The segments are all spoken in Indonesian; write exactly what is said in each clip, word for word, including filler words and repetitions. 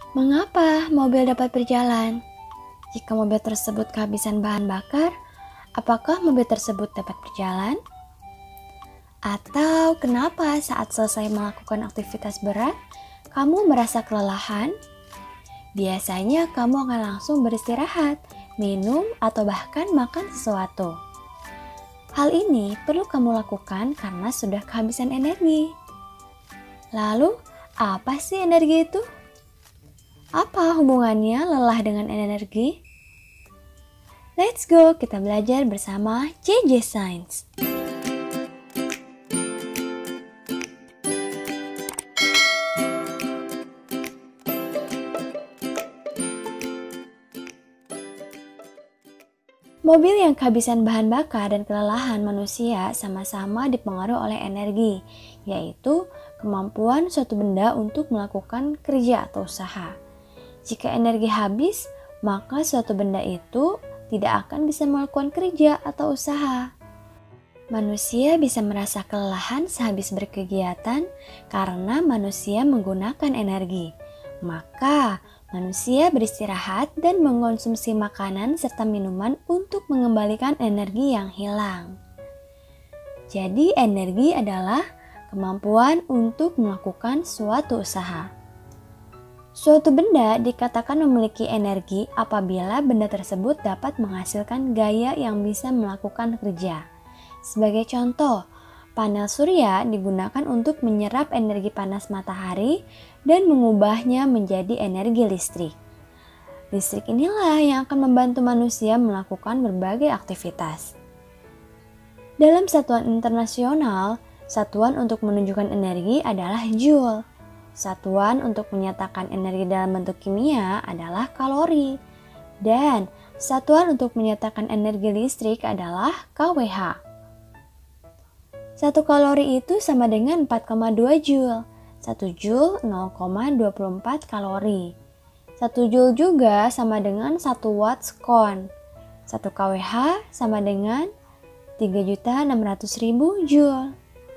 Mengapa mobil dapat berjalan? Jika mobil tersebut kehabisan bahan bakar, apakah mobil tersebut dapat berjalan? Atau kenapa saat selesai melakukan aktivitas berat, kamu merasa kelelahan? Biasanya kamu akan langsung beristirahat, minum, atau bahkan makan sesuatu. Hal ini perlu kamu lakukan karena sudah kehabisan energi. Lalu, apa sih energi itu? Apa hubungannya lelah dengan energi? Let's go, kita belajar bersama J J Science. Mobil yang kehabisan bahan bakar dan kelelahan manusia sama-sama dipengaruhi oleh energi, yaitu kemampuan suatu benda untuk melakukan kerja atau usaha. Jika energi habis, maka suatu benda itu tidak akan bisa melakukan kerja atau usaha. Manusia bisa merasa kelelahan sehabis berkegiatan karena manusia menggunakan energi. Maka, manusia beristirahat dan mengonsumsi makanan serta minuman untuk mengembalikan energi yang hilang. Jadi, energi adalah kemampuan untuk melakukan suatu usaha. Suatu benda dikatakan memiliki energi apabila benda tersebut dapat menghasilkan gaya yang bisa melakukan kerja. Sebagai contoh, panel surya digunakan untuk menyerap energi panas matahari dan mengubahnya menjadi energi listrik. Listrik inilah yang akan membantu manusia melakukan berbagai aktivitas. Dalam satuan internasional, satuan untuk menunjukkan energi adalah joule. Satuan untuk menyatakan energi dalam bentuk kimia adalah kalori. Dan satuan untuk menyatakan energi listrik adalah K W H. Satu kalori itu sama dengan empat koma dua joule. satu joule nol koma dua empat kalori. satu joule juga sama dengan satu watt scone. satu K W H sama dengan tiga juta enam ratus ribu joule.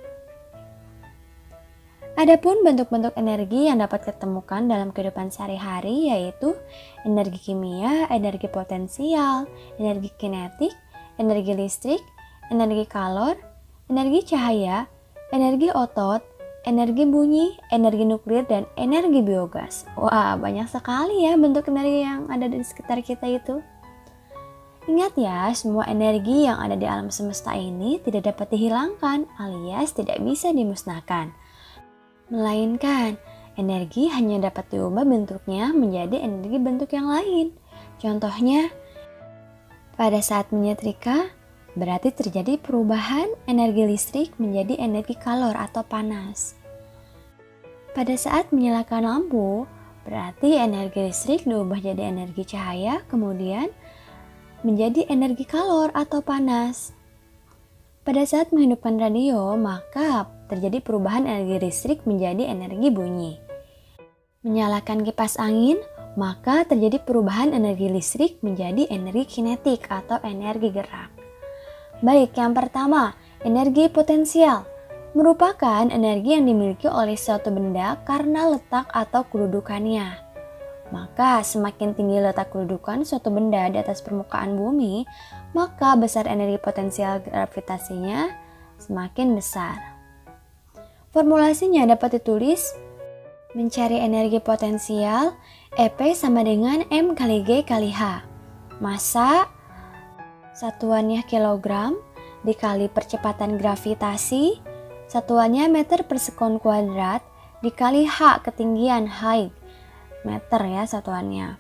Adapun bentuk-bentuk energi yang dapat ditemukan dalam kehidupan sehari-hari yaitu energi kimia, energi potensial, energi kinetik, energi listrik, energi kalor, energi cahaya, energi otot, energi bunyi, energi nuklir, dan energi biogas. Wah, banyak sekali ya bentuk energi yang ada di sekitar kita itu. Ingat ya, semua energi yang ada di alam semesta ini tidak dapat dihilangkan alias tidak bisa dimusnahkan. Melainkan, energi hanya dapat diubah bentuknya menjadi energi bentuk yang lain. Contohnya, pada saat menyetrika, berarti terjadi perubahan energi listrik menjadi energi kalor atau panas. Pada saat menyalakan lampu, berarti energi listrik diubah jadi energi cahaya, kemudian menjadi energi kalor atau panas. Pada saat menghidupkan radio, maka terjadi perubahan energi listrik menjadi energi bunyi. Menyalakan kipas angin, maka terjadi perubahan energi listrik menjadi energi kinetik atau energi gerak. Baik, yang pertama, energi potensial merupakan energi yang dimiliki oleh suatu benda karena letak atau kedudukannya. Maka semakin tinggi letak kedudukan suatu benda di atas permukaan bumi, maka besar energi potensial gravitasinya semakin besar. Formulasinya dapat ditulis, mencari energi potensial E P sama dengan M kali G kali H. Massa satuannya kilogram dikali percepatan gravitasi, satuannya meter per sekon kuadrat dikali H ketinggian height, meter ya satuannya.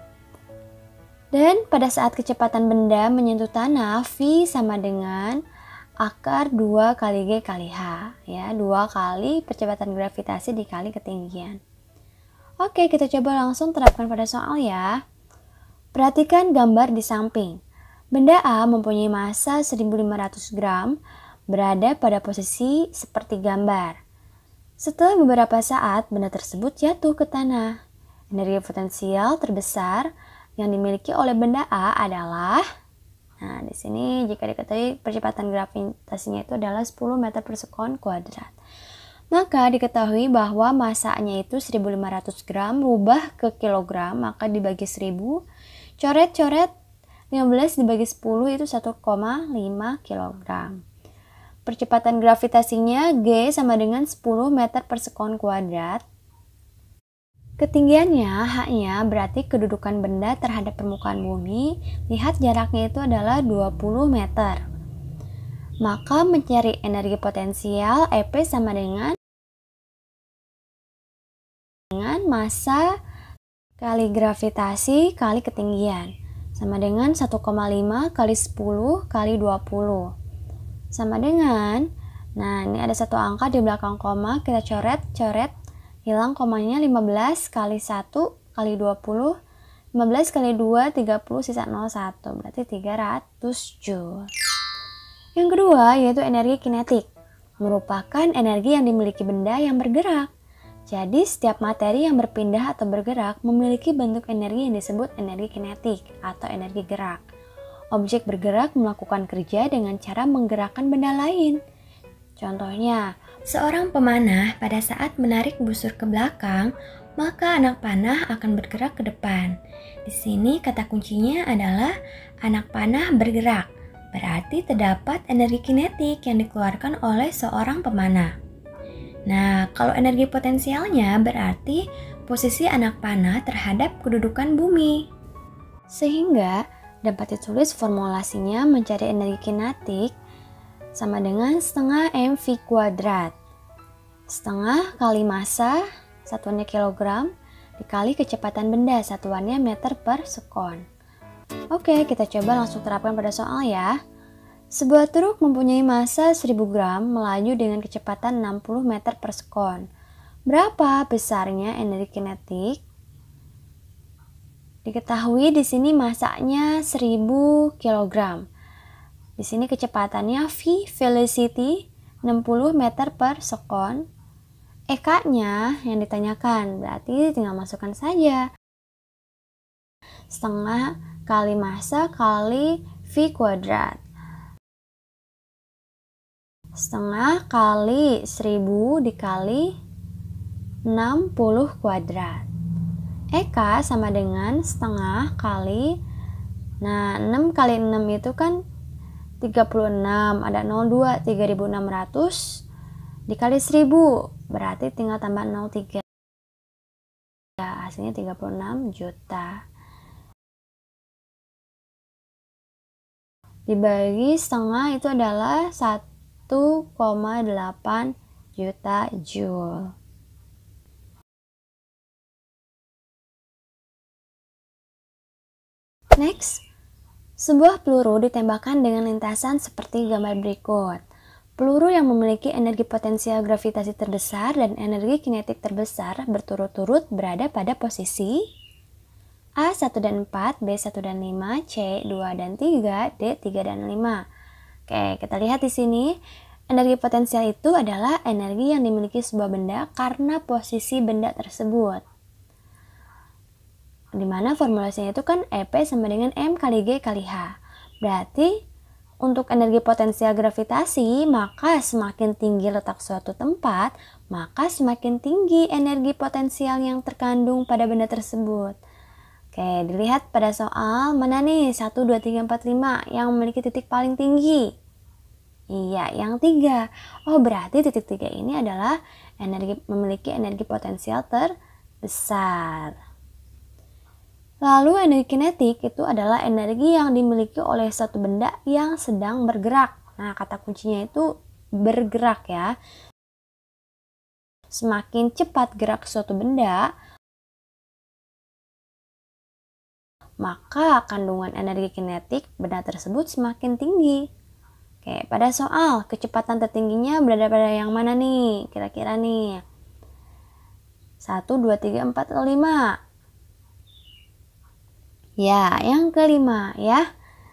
Dan pada saat kecepatan benda menyentuh tanah, V sama dengan akar dua kali G kali H, ya, dua kali percepatan gravitasi dikali ketinggian. Oke, kita coba langsung terapkan pada soal ya. Perhatikan gambar di samping. Benda A mempunyai massa seribu lima ratus gram, berada pada posisi seperti gambar. Setelah beberapa saat, benda tersebut jatuh ke tanah. Energi potensial terbesar yang dimiliki oleh benda A adalah, nah di sini jika diketahui percepatan gravitasinya itu adalah sepuluh meter per sekon kuadrat. Maka diketahui bahwa masanya itu seribu lima ratus gram, rubah ke kilogram, maka dibagi seribu, coret-coret lima belas dibagi sepuluh itu satu koma lima kilogram. Percepatan gravitasinya G sama dengan sepuluh meter per sekon kuadrat. Ketinggiannya H-nya berarti kedudukan benda terhadap permukaan bumi. Lihat jaraknya itu adalah dua puluh meter. Maka mencari energi potensial E P sama dengan dengan massa kali gravitasi kali ketinggian. Sama dengan satu koma lima kali sepuluh kali dua puluh. Sama dengan, nah ini ada satu angka di belakang koma, kita coret-coret, hilang komanya lima belas kali satu kali dua puluh, lima belas kali dua, tiga puluh, sisa nol koma satu, berarti tiga ratus joule. Yang kedua yaitu energi kinetik, merupakan energi yang dimiliki benda yang bergerak. Jadi setiap materi yang berpindah atau bergerak memiliki bentuk energi yang disebut energi kinetik atau energi gerak. Objek bergerak melakukan kerja dengan cara menggerakkan benda lain. Contohnya, seorang pemanah pada saat menarik busur ke belakang, maka anak panah akan bergerak ke depan. Di sini kata kuncinya adalah anak panah bergerak. Berarti terdapat energi kinetik yang dikeluarkan oleh seorang pemanah. Nah, kalau energi potensialnya berarti posisi anak panah terhadap kedudukan bumi. Sehingga dapat ditulis formulasinya mencari energi kinetik sama dengan setengah mv kuadrat. Setengah kali massa, satuannya kilogram, dikali kecepatan benda, satuannya meter per sekon. Oke, kita coba langsung terapkan pada soal ya. Sebuah truk mempunyai massa seribu gram melaju dengan kecepatan enam puluh meter per sekon. Berapa besarnya energi kinetik? Diketahui di sini massanya seribu kilogram. Di sini kecepatannya V, velocity, enam puluh meter per sekon. E K-nya yang ditanyakan, berarti tinggal masukkan saja. Setengah kali massa kali V kuadrat. Setengah kali seribu dikali enam puluh kuadrat. E K sama dengan setengah kali, nah enam kali enam itu kan tiga puluh enam, ada nol koma dua, tiga ribu enam ratus dikali seribu, berarti tinggal tambah nol koma tiga, hasilnya tiga puluh enam juta. Dibagi setengah itu adalah satu koma delapan juta joule. Next, sebuah peluru ditembakkan dengan lintasan seperti gambar berikut. Peluru yang memiliki energi potensial gravitasi terbesar dan energi kinetik terbesar berturut-turut berada pada posisi A satu dan empat, B satu dan lima, C dua dan tiga, D tiga dan lima. Oke, kita lihat di sini. Energi potensial itu adalah energi yang dimiliki sebuah benda karena posisi benda tersebut. Dimana formulasinya itu kan E P sama dengan M kali G kali H. Berarti untuk energi potensial gravitasi, maka semakin tinggi letak suatu tempat, maka semakin tinggi energi potensial yang terkandung pada benda tersebut. Oke, dilihat pada soal mana nih satu, dua, tiga, empat, lima yang memiliki titik paling tinggi. Iya, yang tiga. Oh, berarti titik tiga ini adalah energi memiliki energi potensial terbesar. Lalu energi kinetik itu adalah energi yang dimiliki oleh satu benda yang sedang bergerak. Nah, kata kuncinya itu bergerak ya. Semakin cepat gerak suatu benda, maka kandungan energi kinetik benda tersebut semakin tinggi. Oke, pada soal kecepatan tertingginya berada pada yang mana nih? Kira-kira nih. satu, dua, tiga, empat, atau lima? Ya, yang kelima ya.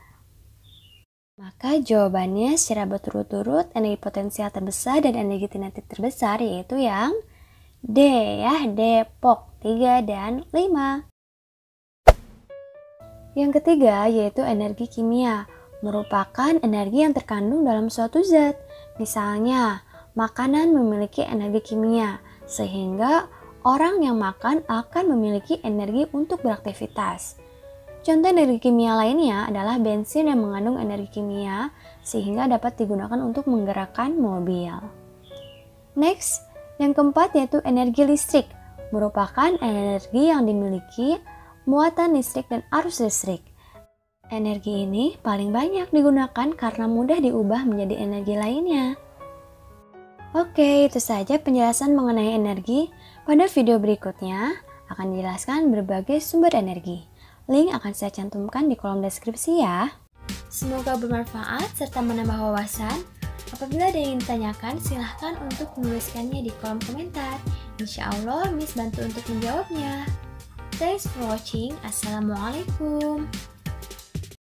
Maka jawabannya secara berturut-turut energi potensial terbesar dan energi kinetik terbesar yaitu yang D ya, Depok tiga dan lima. Yang ketiga yaitu energi kimia, merupakan energi yang terkandung dalam suatu zat. Misalnya, makanan memiliki energi kimia, sehingga orang yang makan akan memiliki energi untuk beraktivitas. Contoh energi kimia lainnya adalah bensin yang mengandung energi kimia sehingga dapat digunakan untuk menggerakkan mobil. Next, yang keempat yaitu energi listrik, merupakan energi yang dimiliki muatan listrik dan arus listrik. Energi ini paling banyak digunakan karena mudah diubah menjadi energi lainnya. Oke, itu saja penjelasan mengenai energi. Pada video berikutnya akan dijelaskan berbagai sumber energi. Link akan saya cantumkan di kolom deskripsi ya. Semoga bermanfaat serta menambah wawasan. Apabila ada yang ditanyakan, silahkan untuk menuliskannya di kolom komentar. Insya Allah, Miss bantu untuk menjawabnya. Thanks for watching. Assalamualaikum.